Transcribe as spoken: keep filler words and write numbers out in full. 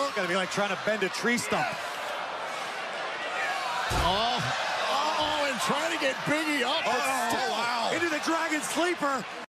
Gotta be like trying to bend a tree stump. Oh, oh, and trying to get Biggie up. Oh, But still, wow. Into the Dragon Sleeper.